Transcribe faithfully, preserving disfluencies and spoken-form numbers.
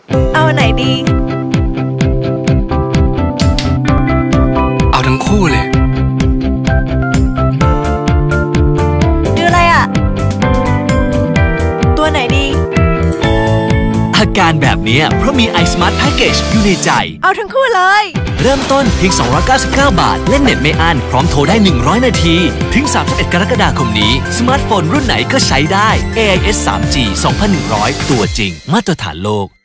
เอาไหนดีเอาทั้งคู่เลยดูอะไรอ่ะตัวไหนดีอาการแบบนี้เพราะมี iSmart Package อยู่ในใจเอาทั้งคู่เลยเริ่มต้นเพียงสองร้อยเก้าสิบเก้าบาทเล่นเน็ตไม่อั้นพร้อมโทรได้หนึ่งร้อยนาทีถึงสามสิบเอ็ดกรกฎาคมนี้สมาร์ทโฟนรุ่นไหนก็ใช้ได้ เอ ไอ เอส ทรีจี สองพันหนึ่งร้อยตัวจริงมาตรฐานโลก